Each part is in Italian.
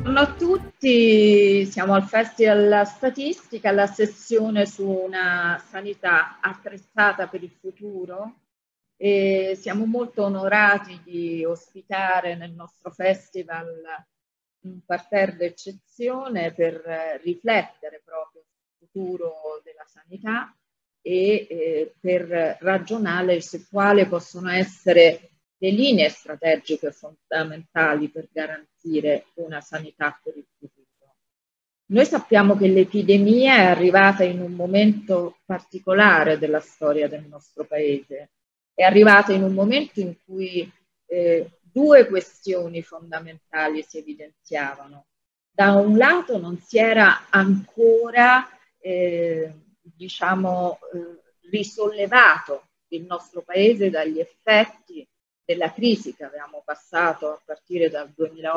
Buongiorno a tutti, siamo al Festival La Statistica, la sessione su una sanità attrezzata per il futuro e siamo molto onorati di ospitare nel nostro festival un parterre d'eccezione per riflettere proprio sul futuro della sanità e per ragionare su quali possono essere le linee strategiche fondamentali per garantire una sanità per il futuro. Noi sappiamo che l'epidemia è arrivata in un momento particolare della storia del nostro paese, è arrivata in un momento in cui due questioni fondamentali si evidenziavano. Da un lato non si era ancora risollevato il nostro paese dagli effetti della crisi che avevamo passato a partire dal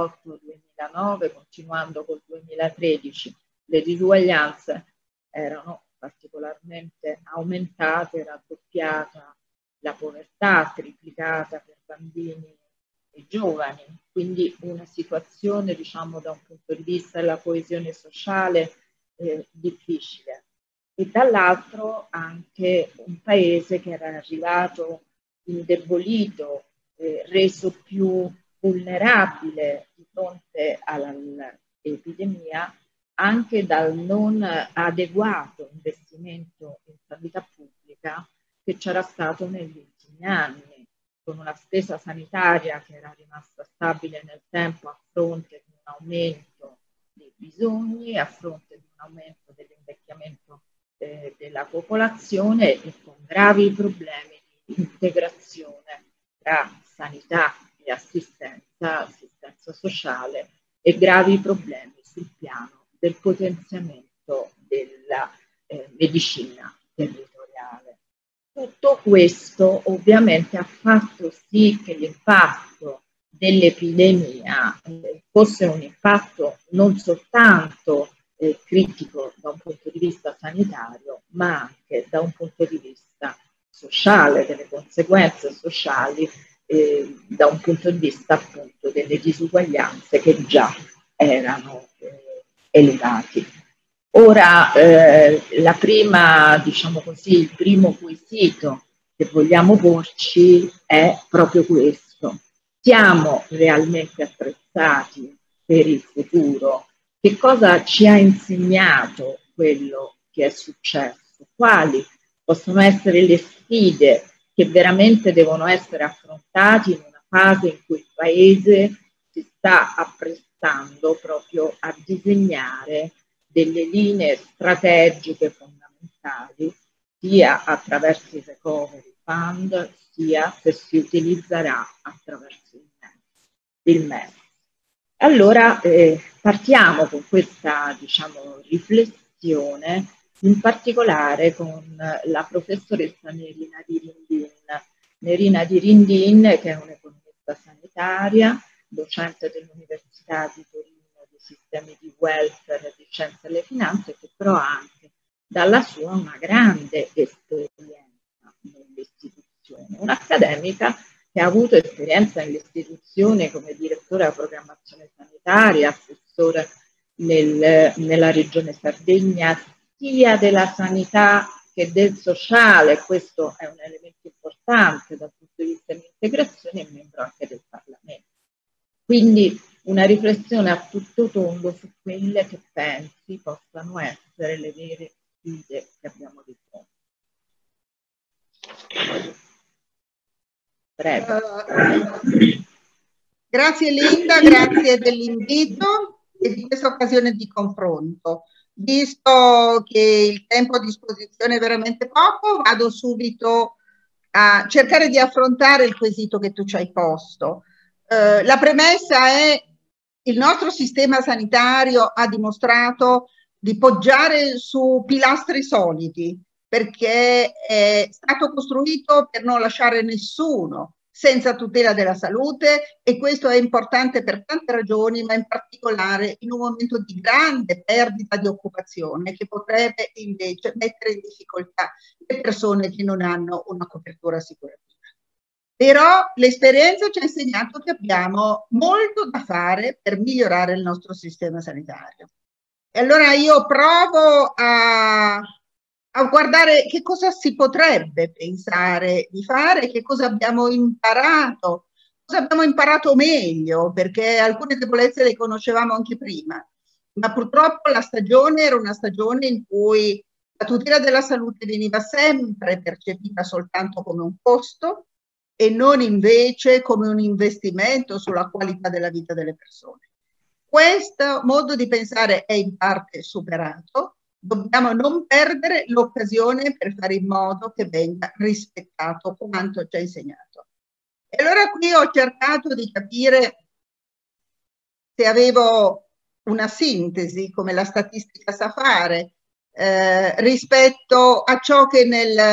2008-2009, continuando col 2013. Le disuguaglianze erano particolarmente aumentate, raddoppiata la povertà, triplicata per bambini e giovani, quindi una situazione, diciamo, da un punto di vista della coesione sociale difficile. E dall'altro anche un paese che era arrivato indebolito, reso più vulnerabile di fronte all'epidemia anche dal non adeguato investimento in sanità pubblica che c'era stato negli ultimi anni, con una spesa sanitaria che era rimasta stabile nel tempo a fronte di un aumento dei bisogni, a fronte di un aumento dell'invecchiamento della popolazione e con gravi problemi di integrazione tra sanità e assistenza sociale e gravi problemi sul piano del potenziamento della medicina territoriale. Tutto questo ovviamente ha fatto sì che l'impatto dell'epidemia fosse un impatto non soltanto critico da un punto di vista sanitario, ma anche da un punto di vista sociale, delle conseguenze sociali, da un punto di vista appunto delle disuguaglianze che già erano elevati. Ora, la prima, diciamo così, il primo quesito che vogliamo porci è proprio questo. Siamo realmente attrezzati per il futuro? Che cosa ci ha insegnato quello che è successo? Quali possono essere le sfide che veramente devono essere affrontate in una fase in cui il Paese si sta apprestando proprio a disegnare delle linee strategiche fondamentali, sia attraverso il Recovery Fund, sia se si utilizzerà attraverso il MES. Allora partiamo con questa, diciamo, riflessione, in particolare con la professoressa Nerina Dirindin. Nerina Dirindin, che è un'economista sanitaria, docente dell'Università di Torino di sistemi di welfare e di scienze delle finanze, che però ha anche dalla sua una grande esperienza nell'istituzione, un'accademica che ha avuto esperienza nell'istituzione come direttore della programmazione sanitaria, assessore nella regione Sardegna, sia della sanità che del sociale. Questo è un elemento importante dal punto di vista dell'integrazione, e membro anche del Parlamento. Quindi una riflessione a tutto tondo su quelle che pensi possano essere le vere sfide che abbiamo di fronte. Prego. Grazie Linda, grazie dell'invito e di questa occasione di confronto. Visto che il tempo a disposizione è veramente poco, vado subito a cercare di affrontare il quesito che tu ci hai posto. La premessa è: il nostro sistema sanitario ha dimostrato di poggiare su pilastri solidi, perché è stato costruito per non lasciare nessuno senza tutela della salute, e questo è importante per tante ragioni, ma in particolare in un momento di grande perdita di occupazione che potrebbe invece mettere in difficoltà le persone che non hanno una copertura assicurativa. Però l'esperienza ci ha insegnato che abbiamo molto da fare per migliorare il nostro sistema sanitario. E allora io provo a guardare che cosa si potrebbe pensare di fare, che cosa abbiamo imparato meglio, perché alcune debolezze le conoscevamo anche prima, ma purtroppo la stagione era una stagione in cui la tutela della salute veniva sempre percepita soltanto come un costo e non invece come un investimento sulla qualità della vita delle persone. Questo modo di pensare è in parte superato, dobbiamo non perdere l'occasione per fare in modo che venga rispettato quanto ci ha insegnato. E allora qui ho cercato di capire se avevo una sintesi, come la statistica sa fare, rispetto a ciò che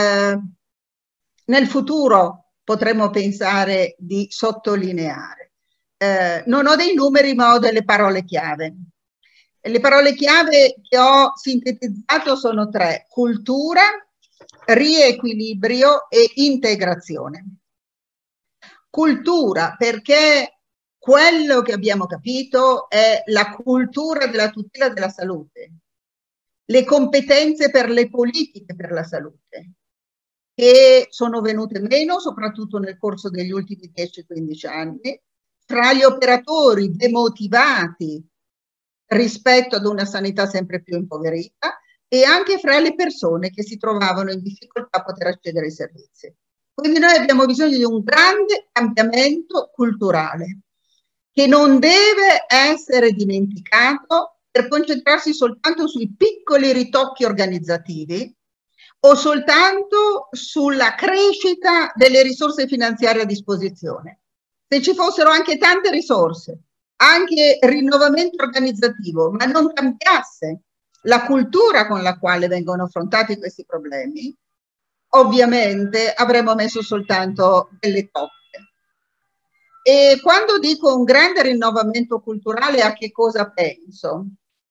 nel futuro potremmo pensare di sottolineare. Non ho dei numeri, ma ho delle parole chiave. Le parole chiave che ho sintetizzato sono 3: cultura, riequilibrio e integrazione. Cultura, perché quello che abbiamo capito è la cultura della tutela della salute, le competenze per le politiche per la salute, che sono venute meno soprattutto nel corso degli ultimi 10-15 anni, fra gli operatori demotivati rispetto ad una sanità sempre più impoverita e anche fra le persone che si trovavano in difficoltà a poter accedere ai servizi. Quindi noi abbiamo bisogno di un grande cambiamento culturale che non deve essere dimenticato per concentrarsi soltanto sui piccoli ritocchi organizzativi o soltanto sulla crescita delle risorse finanziarie a disposizione. Se ci fossero anche tante risorse, anche rinnovamento organizzativo, ma non cambiasse la cultura con la quale vengono affrontati questi problemi, ovviamente avremmo messo soltanto delle toppe. E quando dico un grande rinnovamento culturale, a che cosa penso?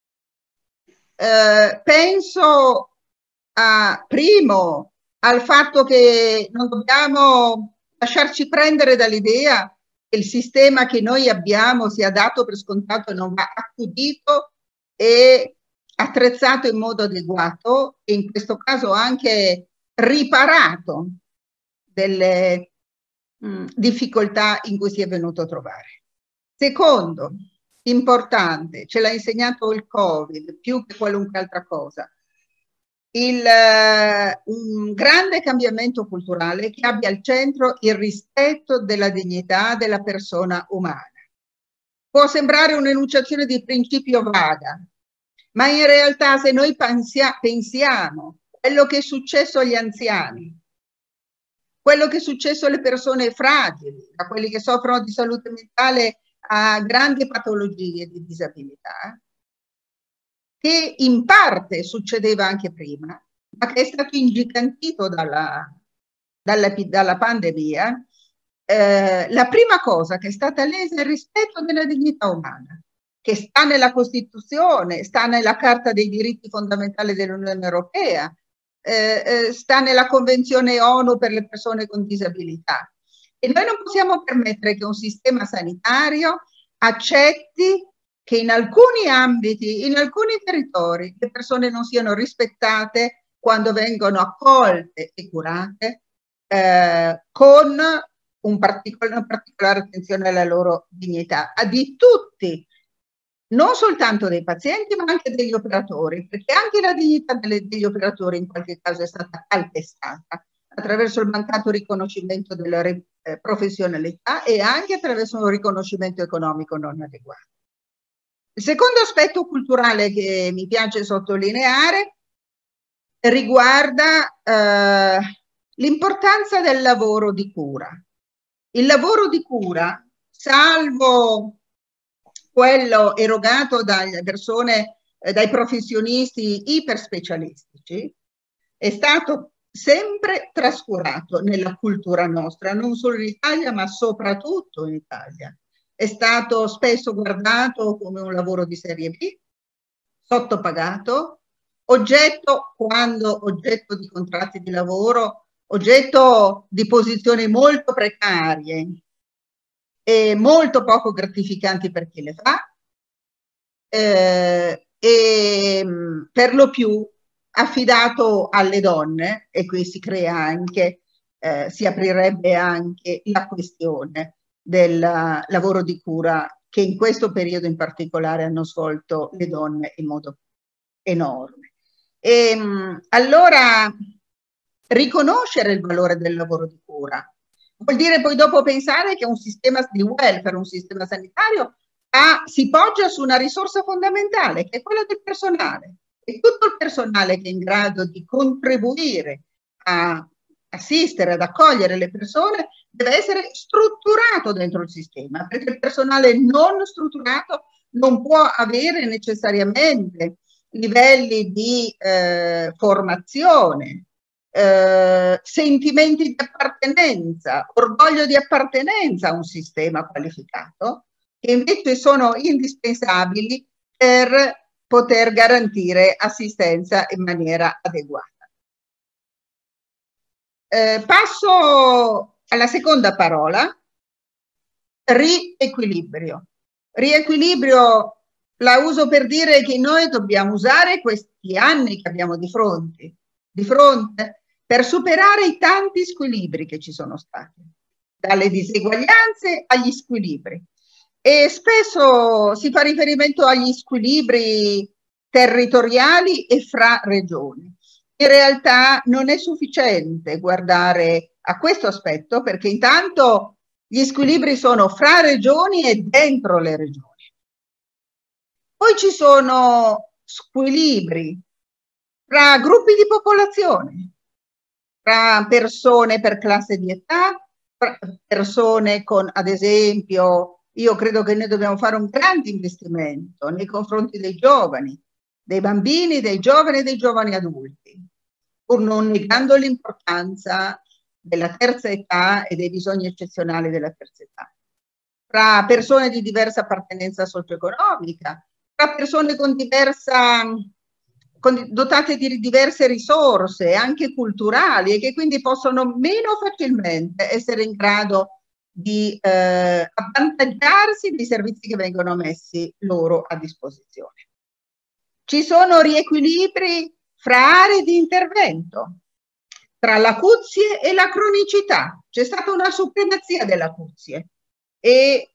Penso primo al fatto che non dobbiamo lasciarci prendere dall'idea che il sistema che noi abbiamo sia dato per scontato e non va accudito e attrezzato in modo adeguato e in questo caso anche riparato delle difficoltà in cui si è venuto a trovare. Secondo, importante, ce l'ha insegnato il Covid più che qualunque altra cosa, un grande cambiamento culturale che abbia al centro il rispetto della dignità della persona umana. Può sembrare un'enunciazione di principio vaga, ma in realtà se noi pensiamo quello che è successo agli anziani, quello che è successo alle persone fragili, a quelli che soffrono di salute mentale, a grandi patologie di disabilità, che in parte succedeva anche prima, ma che è stato ingigantito dalla pandemia, la prima cosa che è stata lesa è il rispetto della dignità umana, che sta nella Costituzione, sta nella Carta dei diritti fondamentali dell'Unione Europea, sta nella Convenzione ONU per le persone con disabilità. E noi non possiamo permettere che un sistema sanitario accetti che in alcuni ambiti, in alcuni territori, le persone non siano rispettate quando vengono accolte e curate con una particolare attenzione alla loro dignità, di tutti, non soltanto dei pazienti ma anche degli operatori, perché anche la dignità degli operatori in qualche caso è stata calpestata attraverso il mancato riconoscimento della professionalità e anche attraverso un riconoscimento economico non adeguato. Il secondo aspetto culturale che mi piace sottolineare riguarda l'importanza del lavoro di cura. Il lavoro di cura, salvo quello erogato dalle persone, dai professionisti iperspecialistici, è stato sempre trascurato nella cultura nostra, non solo in Italia, ma soprattutto in Italia. È stato spesso guardato come un lavoro di serie B, sottopagato, quando oggetto di contratti di lavoro oggetto di posizioni molto precarie e molto poco gratificanti per chi le fa, e per lo più affidato alle donne, e qui si crea anche, si aprirebbe anche la questione del lavoro di cura che in questo periodo in particolare hanno svolto le donne in modo enorme. Allora, riconoscere il valore del lavoro di cura vuol dire poi dopo pensare che un sistema di welfare, un sistema sanitario, si poggia su una risorsa fondamentale, che è quella del personale. E tutto il personale che è in grado di contribuire a assistere, ad accogliere le persone, deve essere strutturato dentro il sistema, perché il personale non strutturato non può avere necessariamente livelli di formazione, sentimenti di appartenenza, orgoglio di appartenenza a un sistema qualificato, che invece sono indispensabili per poter garantire assistenza in maniera adeguata. Passo alla seconda parola, riequilibrio. Riequilibrio la uso per dire che noi dobbiamo usare questi anni che abbiamo di fronte per superare i tanti squilibri che ci sono stati, dalle diseguaglianze agli squilibri. E spesso si fa riferimento agli squilibri territoriali e fra regioni. In realtà non è sufficiente guardare a questo aspetto, perché intanto gli squilibri sono fra regioni e dentro le regioni. Poi ci sono squilibri tra gruppi di popolazione, tra persone per classe di età, persone con, ad esempio, io credo che noi dobbiamo fare un grande investimento nei confronti dei giovani, dei bambini, dei giovani e dei giovani adulti, pur non negando l'importanza della terza età e dei bisogni eccezionali della terza età. Tra persone di diversa appartenenza socio-economica, tra persone con dotate di diverse risorse, anche culturali, e che quindi possono meno facilmente essere in grado di avvantaggiarsi dei servizi che vengono messi loro a disposizione. Ci sono riequilibri fra aree di intervento, tra l'acuzie e la cronicità. C'è stata una supremazia delle acuzie e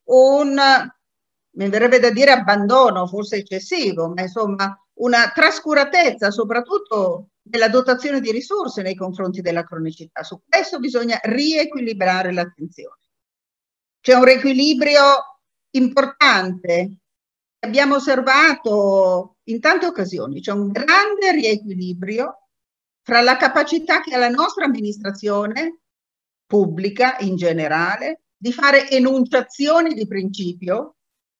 mi verrebbe da dire abbandono, forse eccessivo, ma insomma una trascuratezza soprattutto nella dotazione di risorse nei confronti della cronicità. Su questo bisogna riequilibrare l'attenzione. C'è un riequilibrio importante che abbiamo osservato in tante occasioni, c'è un grande riequilibrio fra la capacità che ha la nostra amministrazione pubblica in generale di fare enunciazioni di principio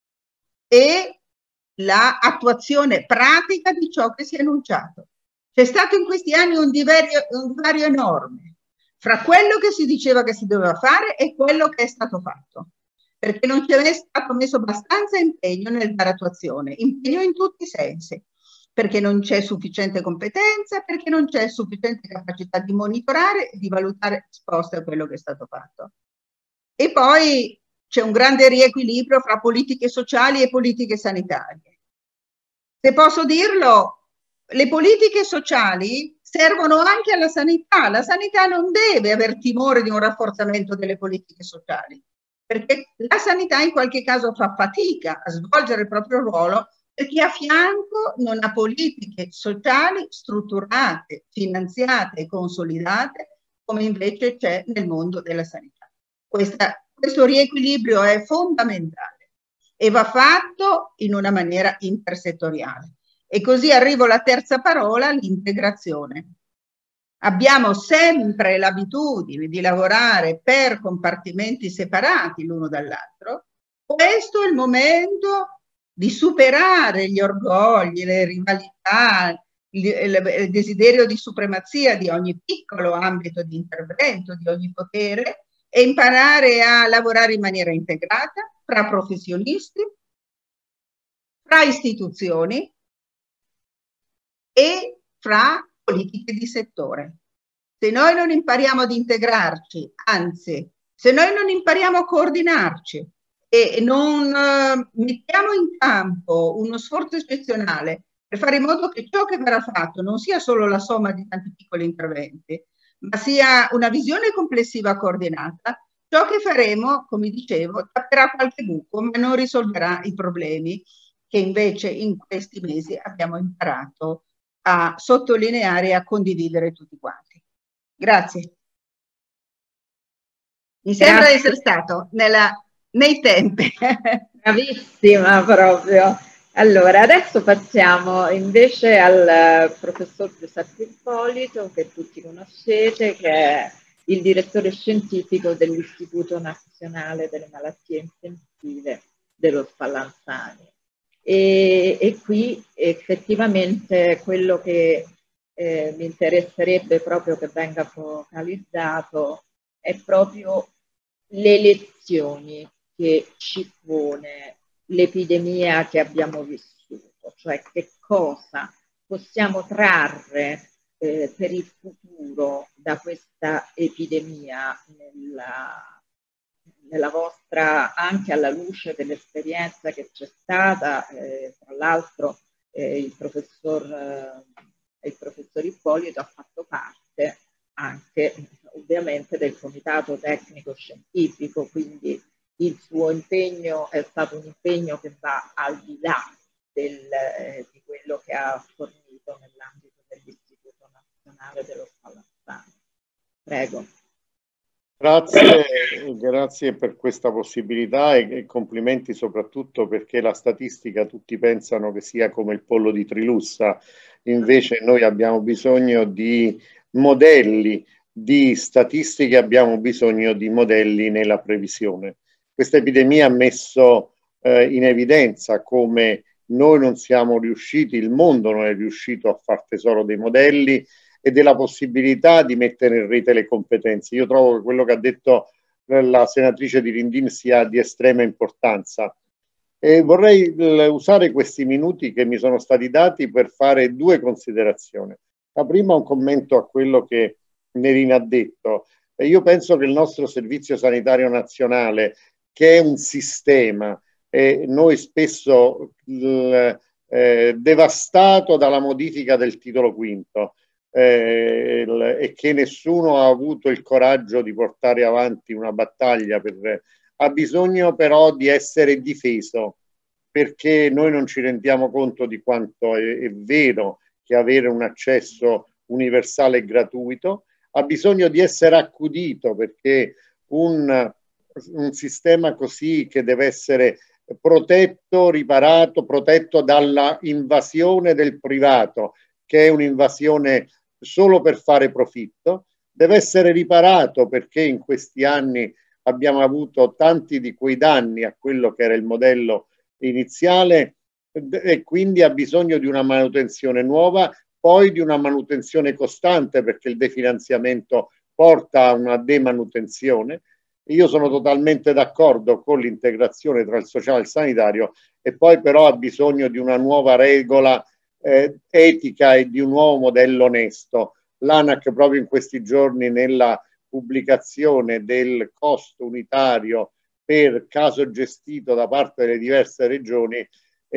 e l'attuazione pratica di ciò che si è enunciato. C'è stato in questi anni un divario enorme fra quello che si diceva che si doveva fare e quello che è stato fatto, perché non c'è stato messo abbastanza impegno nel dare attuazione, impegno in tutti i sensi, perché non c'è sufficiente competenza, perché non c'è sufficiente capacità di monitorare e di valutare risposte a quello che è stato fatto. E poi c'è un grande riequilibrio fra politiche sociali e politiche sanitarie. Se posso dirlo, le politiche sociali servono anche alla sanità. La sanità non deve aver timore di un rafforzamento delle politiche sociali, perché la sanità in qualche caso fa fatica a svolgere il proprio ruolo perché a fianco non ha politiche sociali strutturate, finanziate e consolidate come invece c'è nel mondo della sanità. Questo riequilibrio è fondamentale e va fatto in una maniera intersettoriale. E così arrivo alla terza parola, l'integrazione. Abbiamo sempre l'abitudine di lavorare per compartimenti separati l'uno dall'altro. Questo è il momento di superare gli orgogli, le rivalità, il desiderio di supremazia di ogni piccolo ambito di intervento, di ogni potere, e imparare a lavorare in maniera integrata fra professionisti, fra istituzioni e fra politiche di settore. se noi non impariamo ad integrarci, anzi, se noi non impariamo a coordinarci e non mettiamo in campo uno sforzo eccezionale per fare in modo che ciò che verrà fatto non sia solo la somma di tanti piccoli interventi, ma sia una visione complessiva coordinata, ciò che faremo, come dicevo, tapperà qualche buco, ma non risolverà i problemi che invece in questi mesi abbiamo imparato a sottolineare e a condividere tutti quanti. Grazie. Mi sembra di essere stato nei tempi. Bravissima proprio. Allora, adesso passiamo invece al professor Giuseppe Ippolito, che tutti conoscete, che è il direttore scientifico dell'Istituto Nazionale delle Malattie Infettive dello Spallanzani. E qui effettivamente quello che mi interesserebbe proprio che venga focalizzato è proprio le lezioni che ci pone l'epidemia che abbiamo vissuto, cioè che cosa possiamo trarre per il futuro da questa epidemia nella vostra, anche alla luce dell'esperienza che c'è stata, tra l'altro il professor Ippolito ha fatto parte anche ovviamente del comitato tecnico scientifico, quindi il suo impegno è stato un impegno che va al di là di quello che ha fornito nell'ambito dell'Istituto Nazionale dello Spallanzani. Prego. Grazie per questa possibilità e complimenti soprattutto perché la statistica tutti pensano che sia come il pollo di Trilussa, invece noi abbiamo bisogno di modelli, di statistiche, abbiamo bisogno di modelli nella previsione. Questa epidemia ha messo in evidenza come noi non siamo riusciti, il mondo non è riuscito a far tesoro dei modelli e della possibilità di mettere in rete le competenze. Io trovo che quello che ha detto la senatrice Dirindin sia di estrema importanza. E vorrei usare questi minuti che mi sono stati dati per fare due considerazioni. La prima, un commento a quello che Nerina ha detto. Io penso che il nostro Servizio Sanitario Nazionale, che è un sistema, noi spesso devastato dalla modifica del titolo quinto, e che nessuno ha avuto il coraggio di portare avanti una battaglia ha bisogno però di essere difeso, perché noi non ci rendiamo conto di quanto è vero che avere un accesso universale e gratuito, ha bisogno di essere accudito, perché un sistema così che deve essere protetto, riparato, protetto dalla invasione del privato, che è un'invasione solo per fare profitto, deve essere riparato perché in questi anni abbiamo avuto tanti di quei danni a quello che era il modello iniziale e quindi ha bisogno di una manutenzione nuova, poi di una manutenzione costante perché il definanziamento porta a una demanutenzione. Io sono totalmente d'accordo con l'integrazione tra il sociale e il sanitario e poi però ha bisogno di una nuova regola etica e di un nuovo modello onesto. L'ANAC proprio in questi giorni nella pubblicazione del costo unitario per caso gestito da parte delle diverse regioni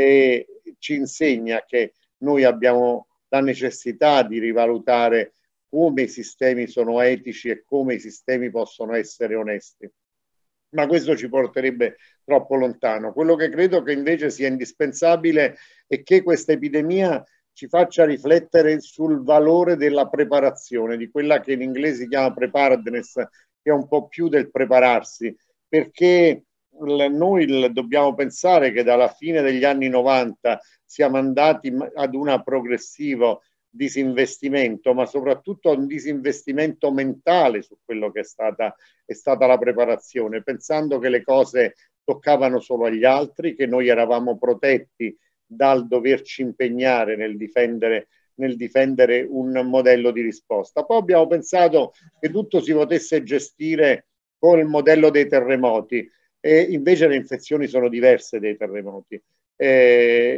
ci insegna che noi abbiamo la necessità di rivalutare come i sistemi sono etici e come i sistemi possono essere onesti. Ma questo ci porterebbe troppo lontano. Quello che credo che invece sia indispensabile è che questa epidemia ci faccia riflettere sul valore della preparazione, di quella che in inglese si chiama preparedness, che è un po' più del prepararsi, perché noi dobbiamo pensare che dalla fine degli anni 90 siamo andati ad un progressivo disinvestimento, ma soprattutto un disinvestimento mentale su quello che è stata la preparazione, pensando che le cose toccavano solo agli altri, che noi eravamo protetti dal doverci impegnare nel difendere un modello di risposta. Poi abbiamo pensato che tutto si potesse gestire con il modello dei terremoti e invece le infezioni sono diverse dai terremoti.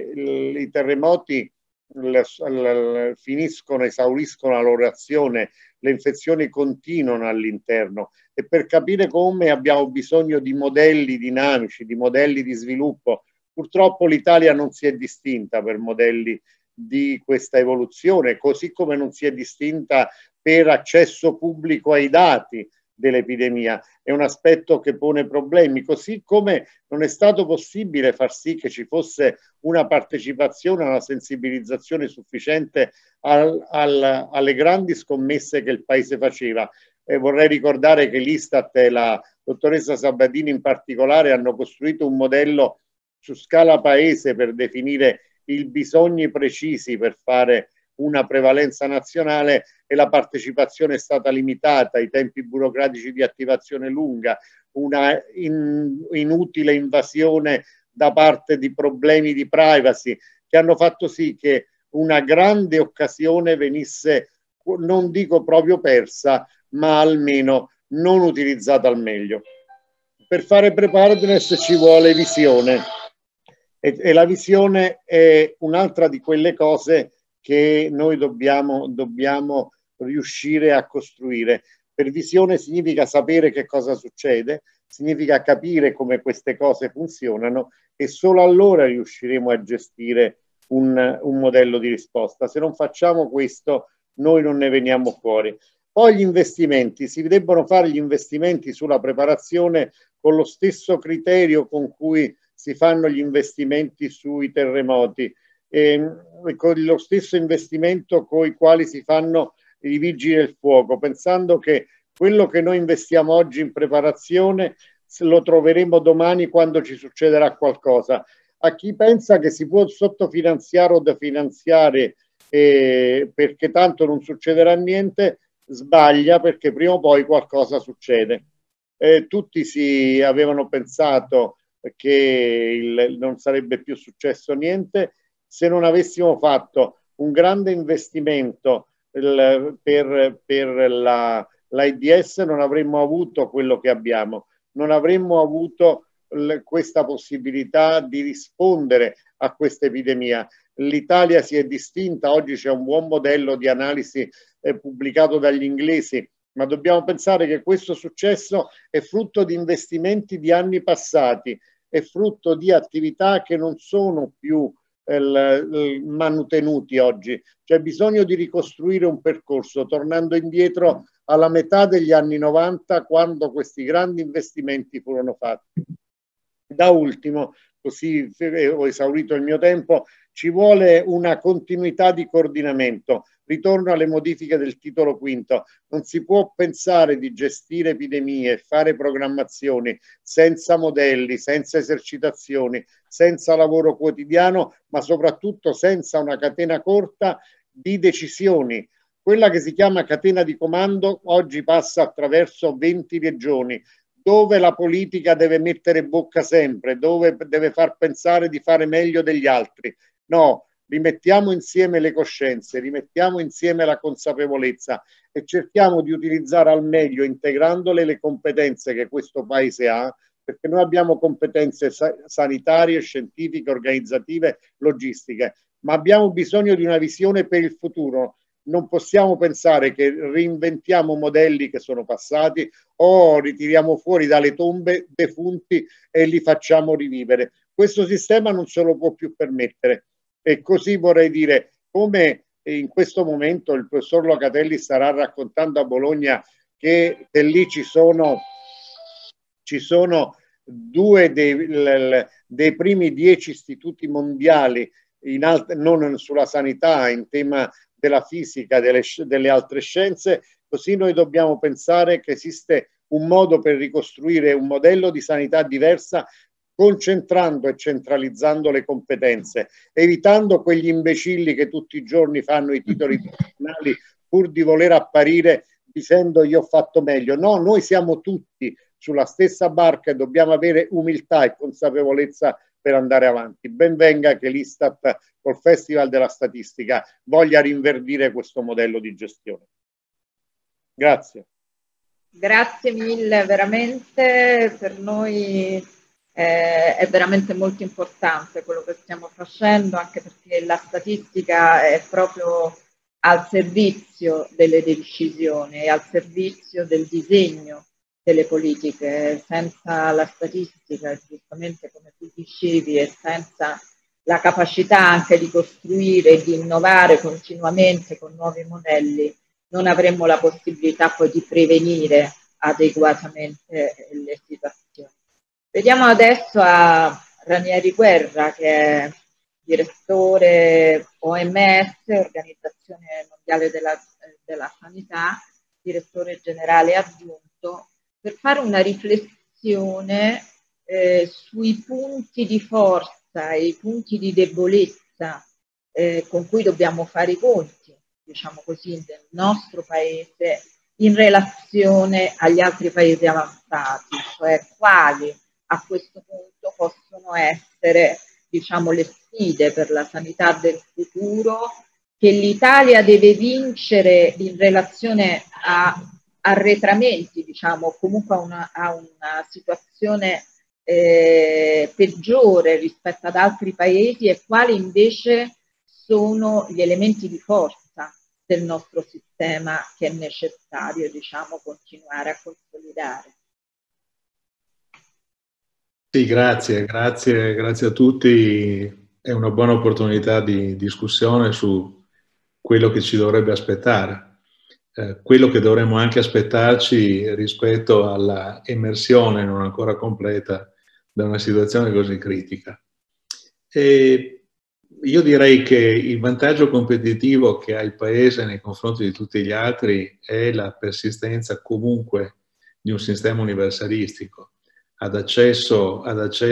I terremoti finiscono, esauriscono la loro azione le infezioni continuano all'interno, e per capire come abbiamo bisogno di modelli dinamici, di modelli di sviluppo. Purtroppo l'Italia non si è distinta per modelli di questa evoluzione, così come non si è distinta per accesso pubblico ai dati dell'epidemia. È un aspetto che pone problemi, così come non è stato possibile far sì che ci fosse una partecipazione, una sensibilizzazione sufficiente alle grandi scommesse che il Paese faceva. Vorrei ricordare che l'Istat e la dottoressa Sabatini in particolare hanno costruito un modello su scala paese per definire i bisogni precisi per fare una prevalenza nazionale, e la partecipazione è stata limitata, i tempi burocratici di attivazione lunga, una inutile invasione da parte di problemi di privacy che hanno fatto sì che una grande occasione venisse, non dico proprio persa, ma almeno non utilizzata al meglio. Per fare preparedness ci vuole visione, e la visione è un'altra di quelle cose che noi dobbiamo riuscire a costruire. Per visione significa sapere che cosa succede, significa capire come queste cose funzionano, e solo allora riusciremo a gestire un modello di risposta. Se non facciamo questo, noi non ne veniamo fuori. Poi gli investimenti, si debbono fare gli investimenti sulla preparazione con lo stesso criterio con cui si fanno gli investimenti sui terremoti, con lo stesso investimento con i quali si fanno i vigili del fuoco, pensando che quello che noi investiamo oggi in preparazione lo troveremo domani quando ci succederà qualcosa. A chi pensa che si può sottofinanziare o definanziare perché tanto non succederà niente, sbaglia, perché prima o poi qualcosa succede. Tutti si avevano pensato che non sarebbe più successo niente se non avessimo fatto un grande investimento per l'AIDS. Non avremmo avuto quello che abbiamo, non avremmo avuto questa possibilità di rispondere a questa epidemia. L'Italia si è distinta, oggi c'è un buon modello di analisi pubblicato dagli inglesi, ma dobbiamo pensare che questo successo è frutto di investimenti di anni passati, è frutto di attività che non sono più manutenuti oggi. C'è bisogno di ricostruire un percorso, tornando indietro alla metà degli anni 90, quando questi grandi investimenti furono fatti. Da ultimo, così ho esaurito il mio tempo, ci vuole una continuità di coordinamento. Ritorno alle modifiche del titolo quinto. Non si può pensare di gestire epidemie, fare programmazioni senza modelli, senza esercitazioni, senza lavoro quotidiano, ma soprattutto senza una catena corta di decisioni. Quella che si chiama catena di comando oggi passa attraverso 20 regioni, dove la politica deve mettere bocca sempre, dove deve far pensare di fare meglio degli altri. No, rimettiamo insieme le coscienze, rimettiamo insieme la consapevolezza e cerchiamo di utilizzare al meglio, integrandole, le competenze che questo Paese ha, perché noi abbiamo competenze sanitarie, scientifiche, organizzative, logistiche, ma abbiamo bisogno di una visione per il futuro. Non possiamo pensare che reinventiamo modelli che sono passati o ritiriamo fuori dalle tombe defunti e li facciamo rivivere. Questo sistema non se lo può più permettere. E così vorrei dire, come in questo momento il professor Locatelli starà raccontando a Bologna che lì ci sono due dei primi 10 istituti mondiali non sulla sanità, in tema della fisica, delle altre scienze. Così noi dobbiamo pensare che esiste un modo per ricostruire un modello di sanità diversa, concentrando e centralizzando le competenze, evitando quegli imbecilli che tutti i giorni fanno i titoli professionali pur di voler apparire dicendo io ho fatto meglio. No, noi siamo tutti sulla stessa barca e dobbiamo avere umiltà e consapevolezza per andare avanti. Ben venga che l'Istat col Festival della Statistica voglia rinverdire questo modello di gestione. Grazie. Grazie mille, veramente per noi è veramente molto importante quello che stiamo facendo, anche perché la statistica è proprio al servizio delle decisioni e al servizio del disegno delle politiche. Senza la statistica, giustamente come tu dicevi, e senza la capacità anche di costruire e di innovare continuamente con nuovi modelli, non avremmo la possibilità poi di prevenire adeguatamente le situazioni. Vediamo adesso a Ranieri Guerra, che è direttore OMS, Organizzazione Mondiale della Sanità, direttore generale aggiunto, per fare una riflessione sui punti di forza e i punti di debolezza con cui dobbiamo fare i conti, diciamo così, del nostro paese in relazione agli altri paesi avanzati, cioè quali a questo punto possono essere, diciamo, le sfide per la sanità del futuro che l'Italia deve vincere in relazione a arretramenti, diciamo, comunque a una situazione peggiore rispetto ad altri paesi, e quali invece sono gli elementi di forza del nostro sistema che è necessario, diciamo, continuare a consolidare. Sì, grazie a tutti. È una buona opportunità di discussione su quello che ci dovrebbe aspettare, quello che dovremmo anche aspettarci rispetto alla emersione non ancora completa da una situazione così critica. E io direi che il vantaggio competitivo che ha il Paese nei confronti di tutti gli altri è la persistenza comunque di un sistema universalistico ad accesso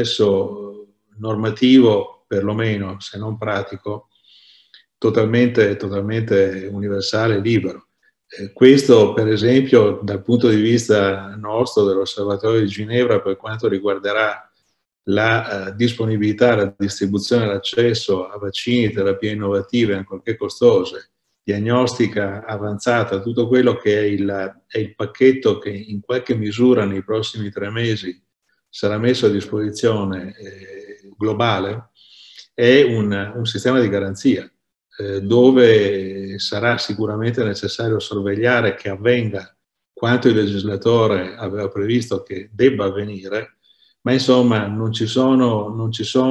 normativo, perlomeno, se non pratico, totalmente universale e libero. Questo, per esempio, dal punto di vista nostro, dell'Osservatorio di Ginevra, per quanto riguarderà la disponibilità, la distribuzione e l'accesso a vaccini, terapie innovative, ancorché costose, diagnostica avanzata, tutto quello che è il pacchetto che in qualche misura nei prossimi 3 mesi sarà messo a disposizione globale, è un sistema di garanzia dove sarà sicuramente necessario sorvegliare che avvenga quanto il legislatore aveva previsto che debba avvenire, ma insomma non ci sono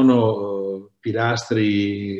pilastri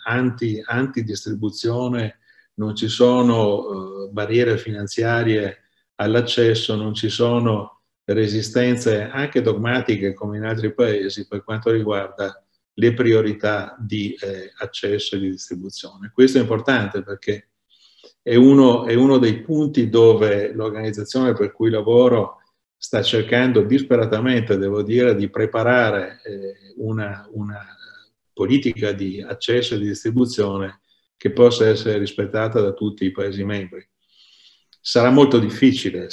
anti-distribuzione, non ci sono barriere finanziarie all'accesso, non ci sono resistenze anche dogmatiche come in altri paesi per quanto riguarda le priorità di accesso e di distribuzione. Questo è importante perché è uno dei punti dove l'organizzazione per cui lavoro sta cercando disperatamente, devo dire, di preparare una politica di accesso e di distribuzione che possa essere rispettata da tutti i Paesi membri. Sarà molto difficile,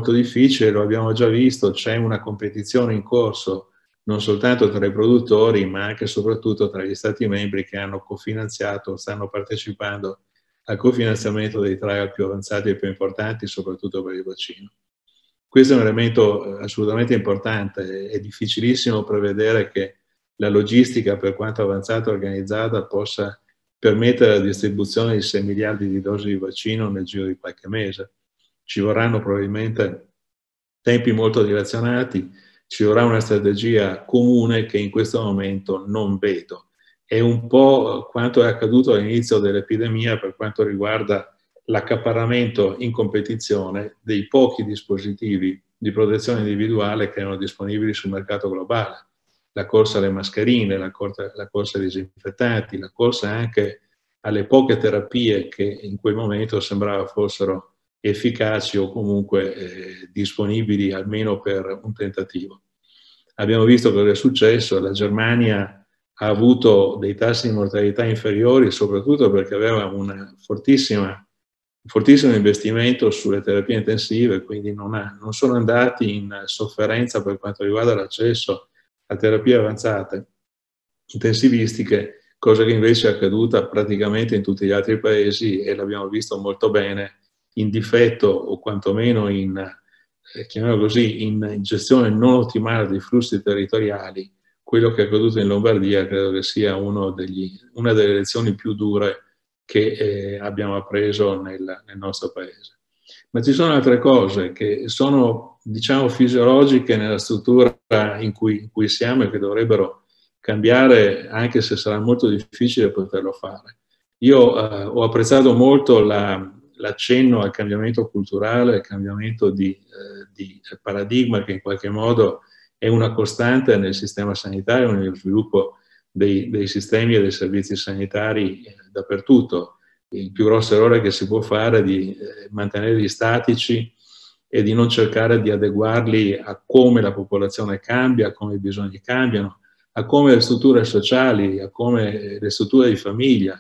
lo abbiamo già visto, c'è una competizione in corso non soltanto tra i produttori, ma anche e soprattutto tra gli Stati membri che hanno cofinanziato, stanno partecipando al cofinanziamento dei trial più avanzati e più importanti, soprattutto per il vaccino. Questo è un elemento assolutamente importante, è difficilissimo prevedere che la logistica, per quanto avanzata e organizzata, possa permettere la distribuzione di 6 miliardi di dosi di vaccino nel giro di qualche mese. Ci vorranno probabilmente tempi molto dilazionati, ci vorrà una strategia comune che in questo momento non vedo. È un po' quanto è accaduto all'inizio dell'epidemia per quanto riguarda l'accaparramento in competizione dei pochi dispositivi di protezione individuale che erano disponibili sul mercato globale. La corsa alle mascherine, la corsa ai disinfettanti, la corsa anche alle poche terapie che in quel momento sembrava fossero efficaci o comunque disponibili almeno per un tentativo. Abbiamo visto cosa è successo, la Germania ha avuto dei tassi di mortalità inferiori soprattutto perché aveva un fortissimo investimento sulle terapie intensive, quindi non sono andati in sofferenza per quanto riguarda l'accesso a terapie avanzate intensivistiche, cosa che invece è accaduta praticamente in tutti gli altri paesi e l'abbiamo visto molto bene in difetto o quantomeno chiamiamolo così, in gestione non ottimale dei flussi territoriali. Quello che è accaduto in Lombardia credo che sia una delle lezioni più dure che abbiamo appreso nel nostro paese. Ma ci sono altre cose che sono, diciamo, fisiologiche nella struttura in cui siamo e che dovrebbero cambiare, anche se sarà molto difficile poterlo fare. Io ho apprezzato molto l'accenno al cambiamento culturale, al cambiamento di paradigma, che in qualche modo è una costante nel sistema sanitario, nello sviluppo dei sistemi e dei servizi sanitari dappertutto. Il più grosso errore che si può fare è di mantenerli statici e di non cercare di adeguarli a come la popolazione cambia, a come i bisogni cambiano, a come le strutture sociali, a come le strutture di famiglia,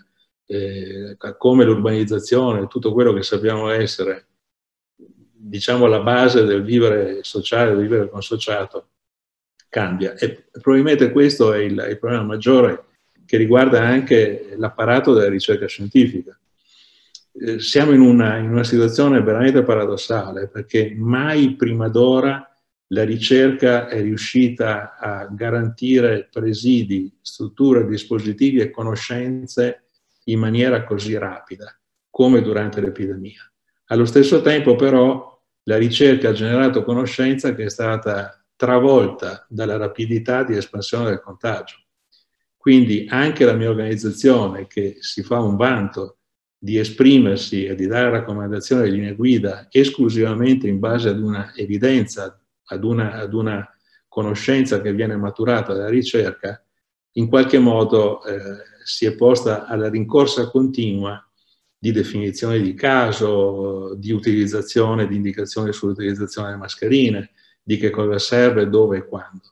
a come l'urbanizzazione, tutto quello che sappiamo essere, diciamo, la base del vivere sociale, del vivere consociato, cambia. E probabilmente questo è il problema maggiore che riguarda anche l'apparato della ricerca scientifica. Siamo in una situazione veramente paradossale, perché mai prima d'ora la ricerca è riuscita a garantire presidi, strutture, dispositivi e conoscenze in maniera così rapida, come durante l'epidemia. Allo stesso tempo, però, la ricerca ha generato conoscenza che è stata travolta dalla rapidità di espansione del contagio. Quindi anche la mia organizzazione, che si fa un vanto di esprimersi e di dare raccomandazioni e linee guida esclusivamente in base ad una evidenza, ad una conoscenza che viene maturata dalla ricerca, in qualche modo si è posta alla rincorsa continua di definizione di caso, di utilizzazione, di indicazioni sull'utilizzazione delle mascherine, di che cosa serve, dove e quando.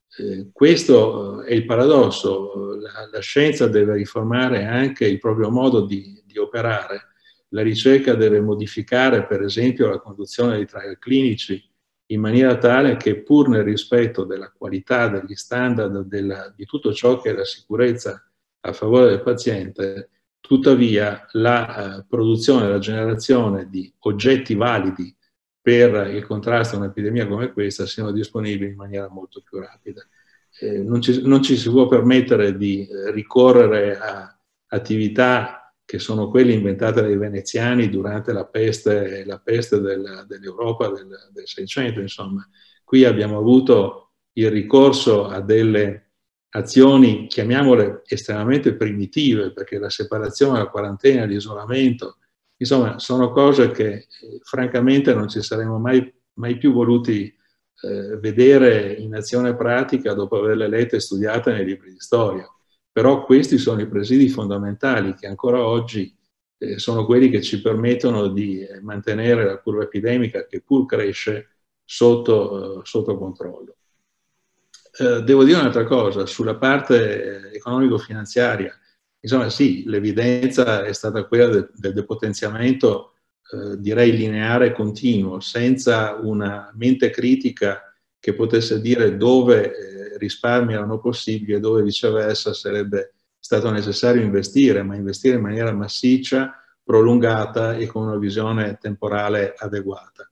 Questo è il paradosso. La scienza deve riformare anche il proprio modo di operare. La ricerca deve modificare, per esempio, la conduzione dei trial clinici in maniera tale che, pur nel rispetto della qualità, degli standard, di tutto ciò che è la sicurezza a favore del paziente, tuttavia la produzione e la generazione di oggetti validi per il contrasto a un'epidemia come questa siano disponibili in maniera molto più rapida. Non ci si può permettere di ricorrere a attività che sono quelle inventate dai veneziani durante la peste dell'Europa del Seicento, insomma. Qui abbiamo avuto il ricorso a delle azioni, chiamiamole estremamente primitive, perché la separazione, la quarantena, l'isolamento, insomma, sono cose che francamente non ci saremmo mai più voluti vedere in azione pratica dopo averle lette e studiate nei libri di storia. Però questi sono i presidi fondamentali che ancora oggi sono quelli che ci permettono di mantenere la curva epidemica, che pur cresce, sotto controllo. Devo dire un'altra cosa, sulla parte economico-finanziaria. Insomma, sì, l'evidenza è stata quella del depotenziamento, direi lineare e continuo, senza una mente critica che potesse dire dove risparmi erano possibili e dove viceversa sarebbe stato necessario investire, ma investire in maniera massiccia, prolungata e con una visione temporale adeguata.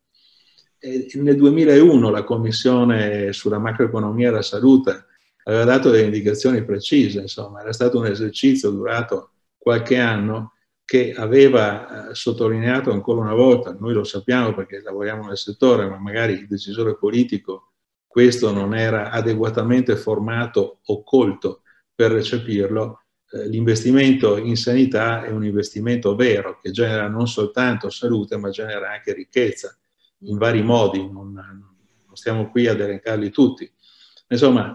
Nel 2001 la Commissione sulla macroeconomia e la salute aveva dato delle indicazioni precise, insomma, era stato un esercizio durato qualche anno che aveva sottolineato ancora una volta, noi lo sappiamo perché lavoriamo nel settore, ma magari il decisore politico questo non era adeguatamente formato o colto per recepirlo. L'investimento in sanità è un investimento vero che genera non soltanto salute ma genera anche ricchezza in vari modi, non stiamo qui ad elencarli tutti. Insomma,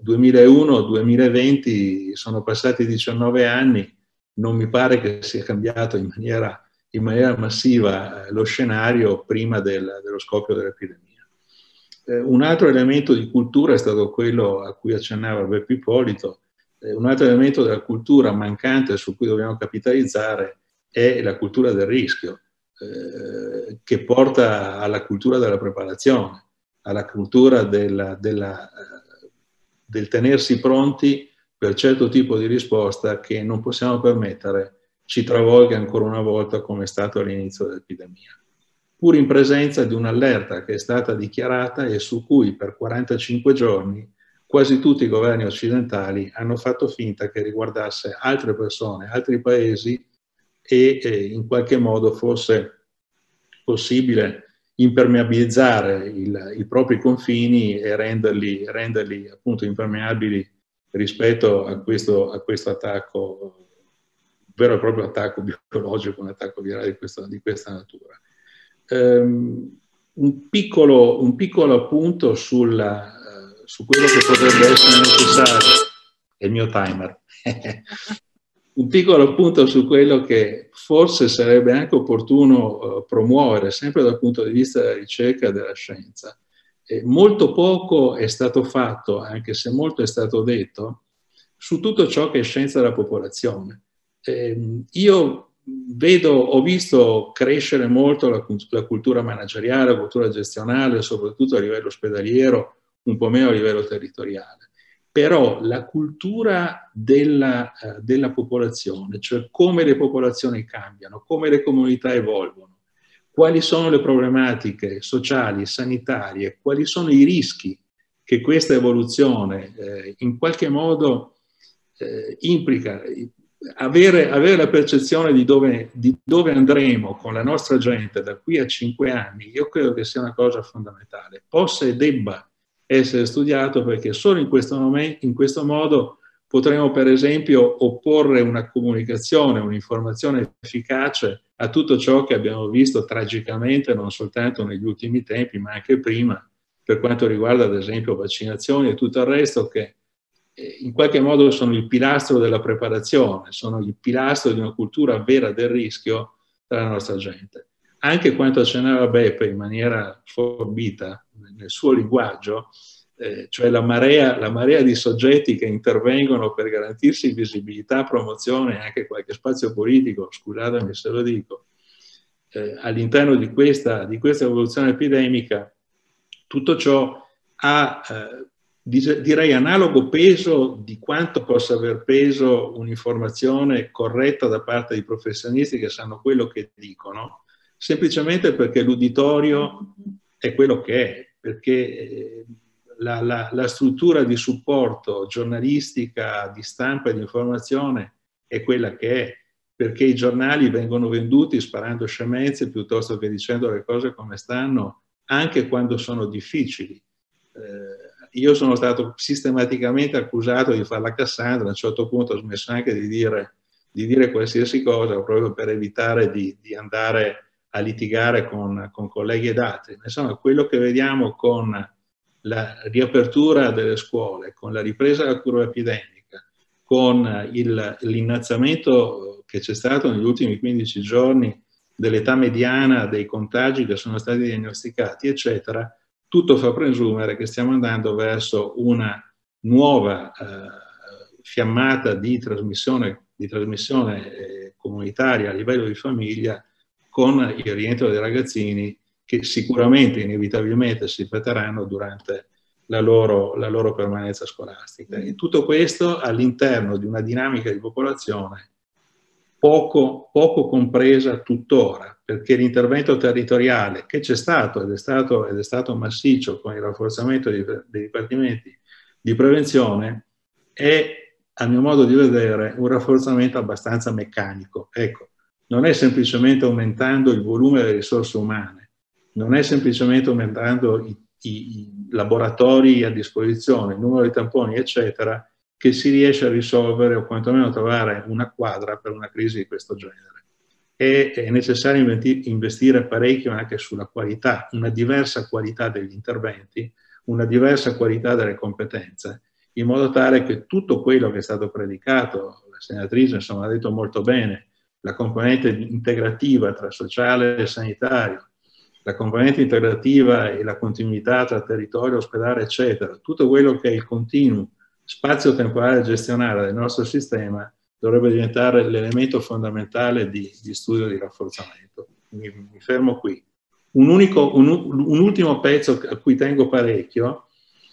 2001-2020 sono passati 19 anni, non mi pare che sia cambiato in maniera massiva lo scenario prima dello scoppio dell'epidemia. Un altro elemento di cultura è stato quello a cui accennava Beppe Ippolito. Un altro elemento della cultura mancante su cui dobbiamo capitalizzare è la cultura del rischio, che porta alla cultura della preparazione, alla cultura del tenersi pronti per certo tipo di risposta che non possiamo permettere ci travolga ancora una volta come è stato all'inizio dell'epidemia. Pur in presenza di un'allerta che è stata dichiarata e su cui per 45 giorni quasi tutti i governi occidentali hanno fatto finta che riguardasse altre persone, altri paesi, e in qualche modo fosse possibile impermeabilizzare i propri confini e renderli appunto impermeabili rispetto a questo attacco, un vero e proprio attacco biologico, un attacco virale di questa natura. Un piccolo appunto su quello che potrebbe essere necessario, è il mio timer, un piccolo appunto su quello che forse sarebbe anche opportuno promuovere, sempre dal punto di vista della ricerca e della scienza. Molto poco è stato fatto, anche se molto è stato detto, su tutto ciò che è scienza della popolazione. Io ho visto crescere molto la cultura manageriale, la cultura gestionale, soprattutto a livello ospedaliero, un po' meno a livello territoriale. Però la cultura della popolazione, cioè come le popolazioni cambiano, come le comunità evolvono, quali sono le problematiche sociali, sanitarie, quali sono i rischi che questa evoluzione in qualche modo implica. Avere la percezione di dove andremo con la nostra gente da qui a 5 anni, io credo che sia una cosa fondamentale. Possa e debba essere studiato, perché solo in questo modo potremo per esempio opporre una comunicazione, un'informazione efficace a tutto ciò che abbiamo visto tragicamente non soltanto negli ultimi tempi ma anche prima, per quanto riguarda ad esempio vaccinazioni e tutto il resto, che in qualche modo sono il pilastro della preparazione, sono il pilastro di una cultura vera del rischio della nostra gente. Anche quanto accennava Beppe in maniera forbita nel suo linguaggio, cioè la marea di soggetti che intervengono per garantirsi visibilità, promozione e anche qualche spazio politico, scusatemi se lo dico, all'interno di questa evoluzione epidemica, tutto ciò ha, direi, analogo peso di quanto possa aver peso un'informazione corretta da parte di professionisti che sanno quello che dicono, semplicemente perché l'uditorio è quello che è, perché la struttura di supporto giornalistica, di stampa e di informazione è quella che è, perché i giornali vengono venduti sparando scemenze piuttosto che dicendo le cose come stanno, anche quando sono difficili. Io sono stato sistematicamente accusato di fare la Cassandra, a un certo punto ho smesso anche di dire qualsiasi cosa, proprio per evitare di andare a litigare con colleghi ed altri. Insomma, quello che vediamo con la riapertura delle scuole, con la ripresa della curva epidemica, con l'innalzamento che c'è stato negli ultimi 15 giorni dell'età mediana dei contagi che sono stati diagnosticati, eccetera, tutto fa presumere che stiamo andando verso una nuova fiammata di trasmissione comunitaria a livello di famiglia, con il rientro dei ragazzini che sicuramente, inevitabilmente, si ripetteranno durante la loro permanenza scolastica. E tutto questo all'interno di una dinamica di popolazione poco compresa tuttora, perché l'intervento territoriale che c'è stato ed è stato massiccio con il rafforzamento dei dipartimenti di prevenzione è, a mio modo di vedere, un rafforzamento abbastanza meccanico. Ecco, non è semplicemente aumentando il volume delle risorse umane, non è semplicemente aumentando i laboratori a disposizione, il numero di tamponi, eccetera, che si riesce a risolvere o quantomeno a trovare una quadra per una crisi di questo genere. È necessario investire parecchio anche sulla qualità, una diversa qualità degli interventi, una diversa qualità delle competenze, in modo tale che tutto quello che è stato predicato, la senatrice insomma ha detto molto bene, la componente integrativa tra sociale e sanitario, la componente integrativa e la continuità tra territorio, ospedale, eccetera, tutto quello che è il continuum spazio-temporale gestionale del nostro sistema dovrebbe diventare l'elemento fondamentale di studio e di rafforzamento. Mi fermo qui. Un ultimo pezzo a cui tengo parecchio.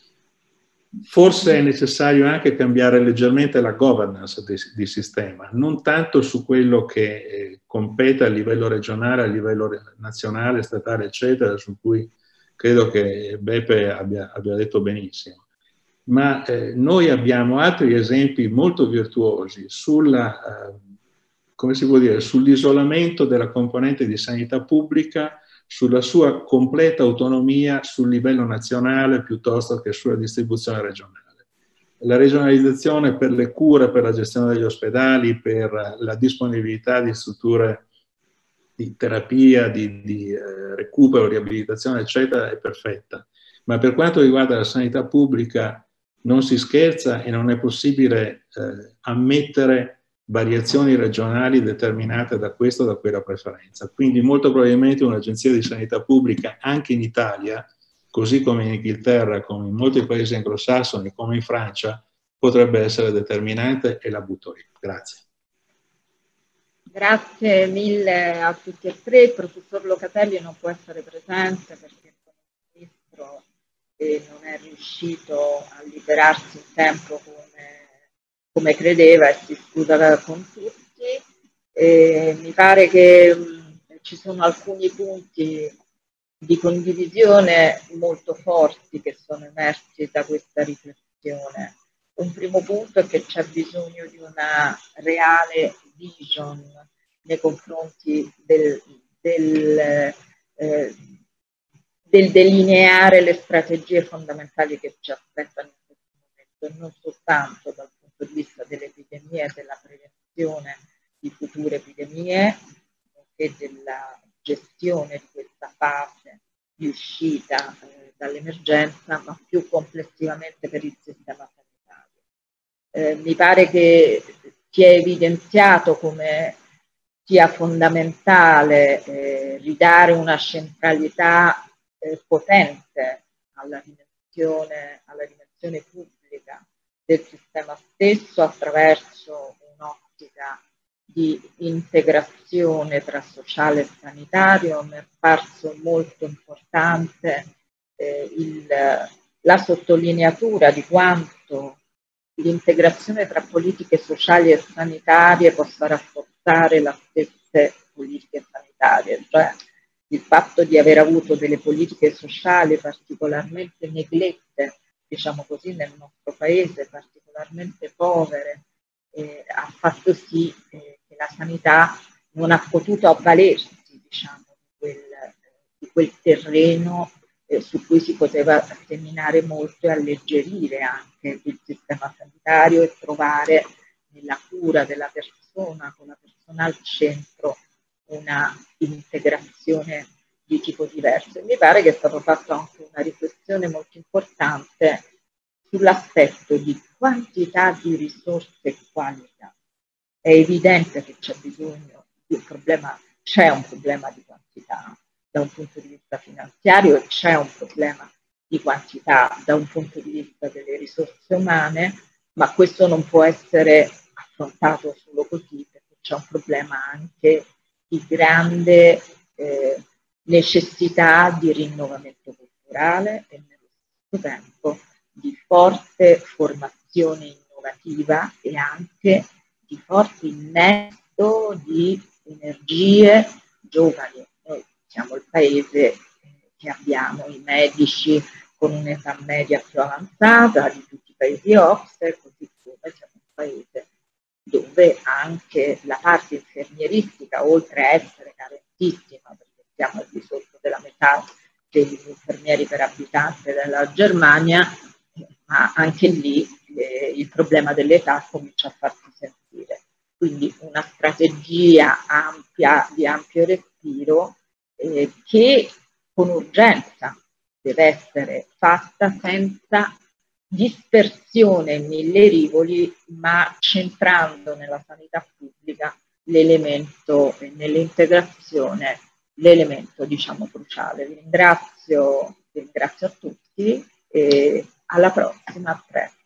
Forse è necessario anche cambiare leggermente la governance di sistema, non tanto su quello che compete a livello regionale, a livello nazionale, statale, eccetera, su cui credo che Beppe abbia detto benissimo. Ma noi abbiamo altri esempi molto virtuosi sulla come si può dire, sull'isolamento della componente di sanità pubblica, sulla sua completa autonomia sul livello nazionale piuttosto che sulla distribuzione regionale. La regionalizzazione per le cure, per la gestione degli ospedali, per la disponibilità di strutture di terapia, di recupero, riabilitazione, eccetera, è perfetta. Ma per quanto riguarda la sanità pubblica non si scherza e non è possibile ammettere variazioni regionali determinate da questa o da quella preferenza. Quindi molto probabilmente un'agenzia di sanità pubblica anche in Italia, così come in Inghilterra, come in molti paesi anglosassoni, come in Francia, potrebbe essere determinante e la butto lì. Grazie. Grazie mille a tutti e tre. Il professor Locatelli non può essere presente perché come ministro non è riuscito a liberarsi in tempo come credeva e si scusa con tutti. Mi pare che ci sono alcuni punti di condivisione molto forti che sono emersi da questa riflessione. Un primo punto è che c'è bisogno di una reale vision nei confronti del delineare le strategie fondamentali che ci aspettano in questo momento, e non soltanto dal punto di vista dell'epidemia e della prevenzione di future epidemie, nonché della gestione di questa fase di uscita dall'emergenza, ma più complessivamente per il sistema sanitario. Mi pare che sia evidenziato come sia fondamentale ridare una centralità potente alla dimensione pubblica del sistema stesso attraverso un'ottica di integrazione tra sociale e sanitario. Mi è parso molto importante la sottolineatura di quanto l'integrazione tra politiche sociali e sanitarie possa rafforzare le stesse politiche sanitarie, cioè il fatto di aver avuto delle politiche sociali particolarmente neglette, diciamo così, nel nostro paese, particolarmente povere, ha fatto sì che la sanità non ha potuto avvalersi, diciamo, di quel terreno su cui si poteva seminare molto e alleggerire anche il sistema sanitario e trovare nella cura della persona, con la persona al centro, una integrazione di tipo diverso. E mi pare che è stata fatta anche una riflessione molto importante sull'aspetto di quantità di risorse e qualità. È evidente che c'è bisogno di un problema di quantità da un punto di vista finanziario e c'è un problema di quantità da un punto di vista delle risorse umane, ma questo non può essere affrontato solo così, perché c'è un problema anche di grande necessità di rinnovamento culturale e nello stesso tempo di forte formazione innovativa e anche di forte innesto di energie giovani. Noi siamo il paese che abbiamo i medici con un'età media più avanzata di tutti i paesi OCSE, così come siamo un paese dove anche la parte infermieristica, oltre a essere carentissima, perché siamo al di sotto della metà degli infermieri per abitante della Germania, ma anche lì il problema dell'età comincia a farsi sentire. Quindi una strategia ampia, di ampio respiro, che con urgenza deve essere fatta senza dispersione in mille rivoli, ma centrando nella sanità pubblica l'elemento, nell'integrazione, l'elemento, diciamo, cruciale. Vi ringrazio a tutti e alla prossima. A presto.